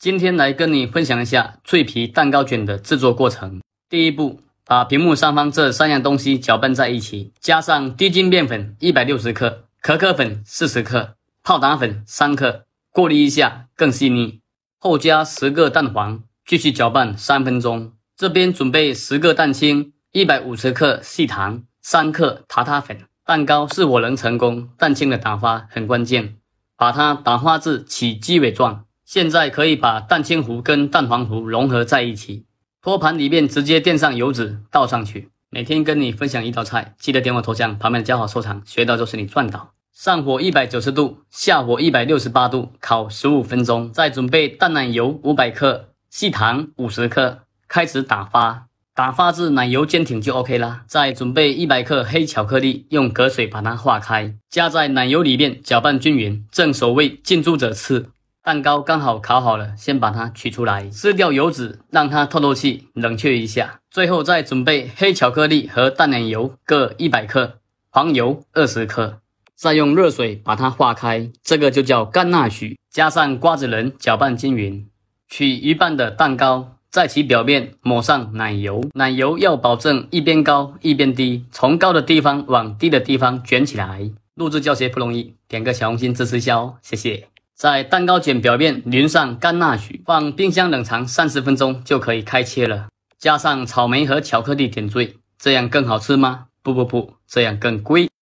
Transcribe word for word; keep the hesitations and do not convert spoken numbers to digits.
今天来跟你分享一下脆皮蛋糕卷的制作过程。第一步，把屏幕上方这三样东西搅拌在一起，加上低筋面粉一百六十克、可可粉四十克、泡打粉三克，过滤一下更细腻。后加十个蛋黄，继续搅拌三分钟。这边准备十个蛋清、一百五十克细糖、三克塔塔粉。蛋糕是否能成功，蛋清的打发很关键，把它打发至起鸡尾状。现在可以把蛋清糊跟蛋黄糊融合在一起，托盘里面直接垫上油脂倒上去。每天跟你分享一道菜，记得点我头像旁边加好收藏，学到就是你赚到。上火一百九十度，下火一百六十八度，烤十五分钟。再准备淡奶油五百克、细糖五十克，开始打发，打发至奶油坚挺就 OK 啦。再准备一百克黑巧克力，用隔水把它化开，加在奶油里面搅拌均匀，正所谓近朱者赤。蛋糕刚好烤好了，先把它取出来，撕掉油脂，让它透透气，冷却一下。最后再准备黑巧克力和淡奶油各一百克，黄油二十克，再用热水把它化开，这个就叫甘纳许。加上瓜子仁，搅拌均匀。取一半的蛋糕，在其表面抹上奶油，奶油要保证一边高一边低，从高的地方往低的地方卷起来。录制教学不容易，点个小红心支持一下哦，谢谢。在蛋糕卷表面淋上甘纳许，放冰箱冷藏三十分钟就可以开切了。加上草莓和巧克力点缀，这样更好吃吗？不不不，这样更贵。